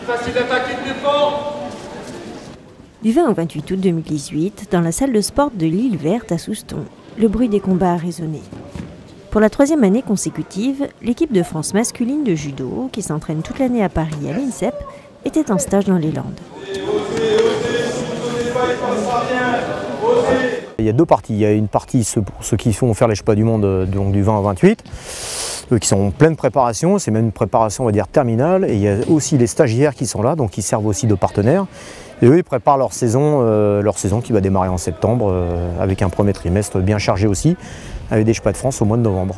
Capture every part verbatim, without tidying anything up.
facile d'attaquer de défendre. Du vingt au vingt-huit août deux mille dix-huit, dans la salle de sport de l'Île Verte à Souston, le bruit des combats a résonné. Pour la troisième année consécutive, l'équipe de France masculine de judo, qui s'entraîne toute l'année à Paris à l'INSEP, était en stage dans les Landes. Il y a deux parties. Il y a une partie pour ceux qui font faire les Championnats du monde donc du vingt au vingt-huit, eux qui sont en pleine préparation, c'est même une préparation on va dire terminale. Et il y a aussi les stagiaires qui sont là, donc qui servent aussi de partenaires. Et eux, ils préparent leur saison, euh, leur saison qui va démarrer en septembre, euh, avec un premier trimestre bien chargé aussi, avec des Championnats de France au mois de novembre.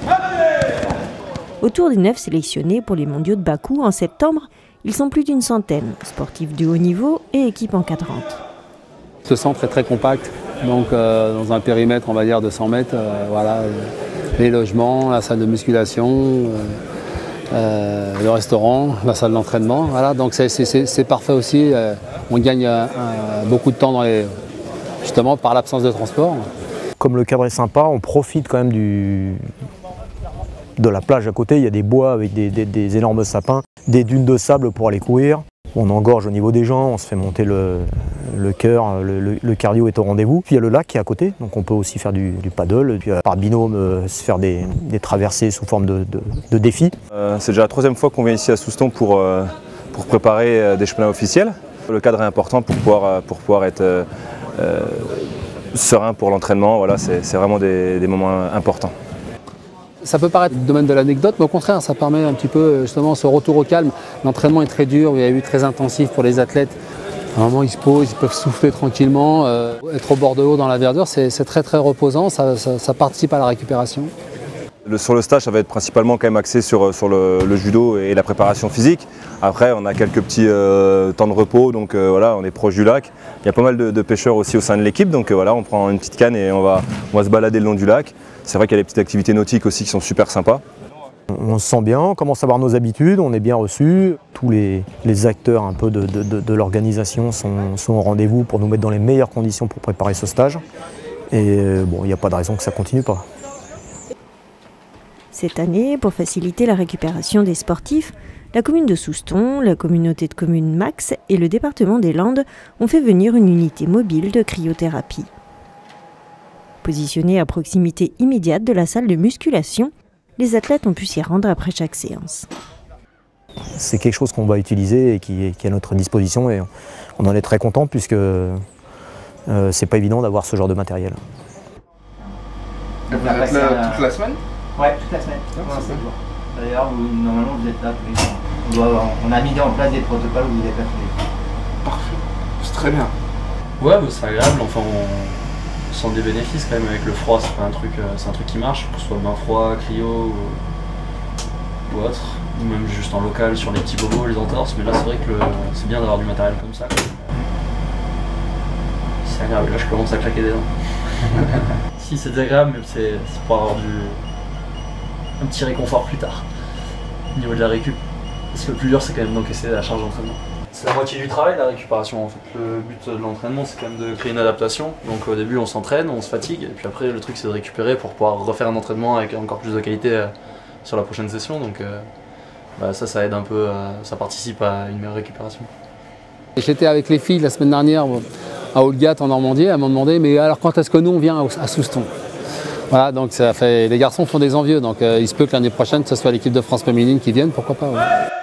Autour des neuf sélectionnés pour les mondiaux de Bakou en septembre, ils sont plus d'une centaine, sportifs de haut niveau et équipes encadrantes. Ce centre est très compact, donc euh, dans un périmètre on va dire de cent mètres, euh, voilà, euh, les logements, la salle de musculation, euh, euh, le restaurant, la salle d'entraînement, voilà, donc c'est parfait aussi. Euh, on gagne euh, beaucoup de temps dans les, justement par l'absence de transport. Comme le cadre est sympa, on profite quand même du, de la plage à côté. Il y a des bois avec des, des, des énormes sapins, des dunes de sable pour aller courir. On engorge au niveau des jambes, on se fait monter le, le cœur, le, le, le cardio est au rendez-vous. Puis il y a le lac qui est à côté, donc on peut aussi faire du, du paddle, puis par binôme euh, se faire des, des traversées sous forme de, de, de défis. Euh, C'est déjà la troisième fois qu'on vient ici à Souston pour, euh, pour préparer euh, des championnats officiels. Le cadre est important pour pouvoir, pour pouvoir être euh, euh, serein pour l'entraînement, voilà, c'est vraiment des, des moments importants. Ça peut paraître du domaine de l'anecdote, mais au contraire, ça permet un petit peu justement ce retour au calme. L'entraînement est très dur, il y a eu très intensif pour les athlètes. À un moment, ils se posent, ils peuvent souffler tranquillement. Euh, être au bord de l'eau dans la verdure, c'est très très reposant, ça, ça, ça participe à la récupération. Le, sur le stage, ça va être principalement quand même axé sur, sur le, le judo et la préparation physique. Après, on a quelques petits euh, temps de repos, donc euh, voilà, on est proche du lac. Il y a pas mal de, de pêcheurs aussi au sein de l'équipe, donc euh, voilà, on prend une petite canne et on va, on va se balader le long du lac. C'est vrai qu'il y a des petites activités nautiques aussi qui sont super sympas. On se sent bien, on commence à avoir nos habitudes, on est bien reçus. Tous les, les acteurs un peu de, de, de, de l'organisation sont, sont au rendez-vous pour nous mettre dans les meilleures conditions pour préparer ce stage. Et bon, il n'y a pas de raison que ça ne continue pas. Cette année, pour faciliter la récupération des sportifs, la commune de Souston, la communauté de communes Max et le département des Landes ont fait venir une unité mobile de cryothérapie. Positionnée à proximité immédiate de la salle de musculation, les athlètes ont pu s'y rendre après chaque séance. C'est quelque chose qu'on va utiliser et qui est, qui est à notre disposition et on en est très content puisque euh, c'est pas évident d'avoir ce genre de matériel. Vous êtes là toute la semaine? Ouais, toute la semaine. D'ailleurs, normalement vous êtes là tous les jours. On, doit, on a mis en place des protocoles où vous êtes là tous les jours. Parfait, c'est très bien. Ouais, bah, c'est agréable, enfin on sent des bénéfices quand même avec le froid, c'est un truc, c'est un truc qui marche, que ce soit bain froid, cryo ou, ou autre, ou même juste en local sur les petits bobos, les entorses, mais là c'est vrai que c'est bien d'avoir du matériel comme ça. C'est agréable, là je commence à claquer des dents. Si c'est agréable, mais c'est pour avoir du un petit réconfort plus tard, au niveau de la récup. Parce que le plus dur c'est quand même d'encaisser la charge d'entraînement. C'est la moitié du travail, la récupération en fait. Le but de l'entraînement c'est quand même de créer une adaptation. Donc au début on s'entraîne, on se fatigue, et puis après le truc c'est de récupérer pour pouvoir refaire un entraînement avec encore plus de qualité sur la prochaine session. Donc euh, bah, ça, ça aide un peu, à, ça participe à une meilleure récupération. J'étais avec les filles la semaine dernière à Olgat en Normandie, elles m'ont demandé mais alors quand est-ce que nous on vient à Souston? Voilà, donc ça fait, les garçons font des envieux, donc euh, il se peut que l'année prochaine ce soit l'équipe de France féminine qui vienne, pourquoi pas. Ouais.